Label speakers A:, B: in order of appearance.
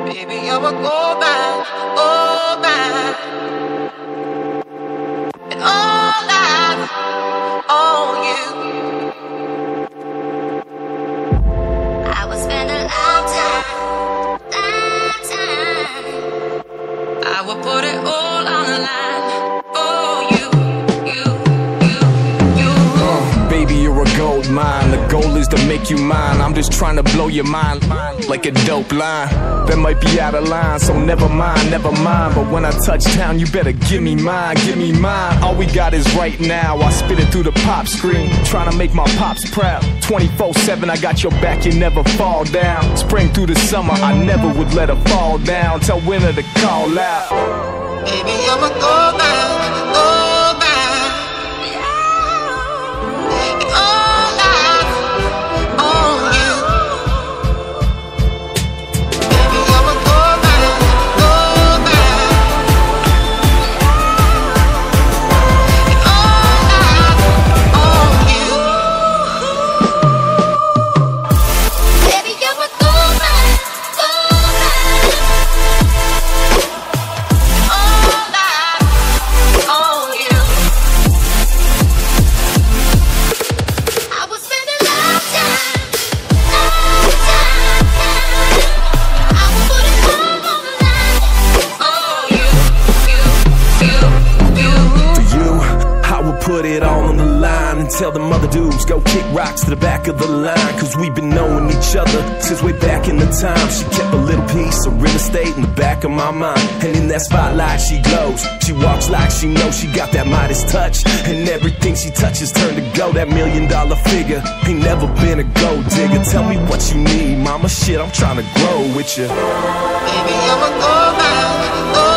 A: Baby, I'ma go back, and all eyes on you. I would spend a lifetime. I would put it all on the line for you.
B: Baby, you're a gold mine. The goal is to make you mine. I'm just trying to blow your mind like a dope line that might be out of line, so never mind, never mind. But when I touch down, you better give me mine, give me mine. All we got is right now. I spit it through the pop screen, trying to make my pops proud. 24/7, I got your back, you never fall down. Spring through the summer, I never would let her fall down. Tell winter to call out.
A: Baby, I'ma go back, go back.
B: Put it all on the line and tell them other dudes go kick rocks to the back of the line. Cause we've been knowing each other since way back in the time. She kept a little piece of real estate in the back of my mind, and in that spotlight she glows. She walks like she knows she got that Midas touch, and everything she touches turn to gold. That $1 million figure ain't never been a gold digger. Tell me what you need, mama, shit, I'm trying to grow with you.
A: Baby, I'ma go back, go